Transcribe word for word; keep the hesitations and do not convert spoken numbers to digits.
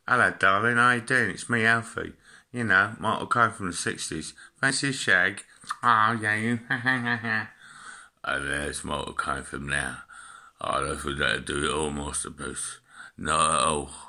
Hello, darling. How you doing? It's me, Alfie. You know, Michael Caine from the sixties. Fancy a shag? Oh, yeah, you. And there's Michael Caine from now. I don't think that'll do it all, masterpiece. Not at all.